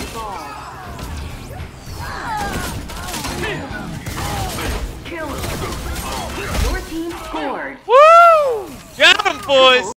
Kill. Your team scored. Woo! Got him, boys!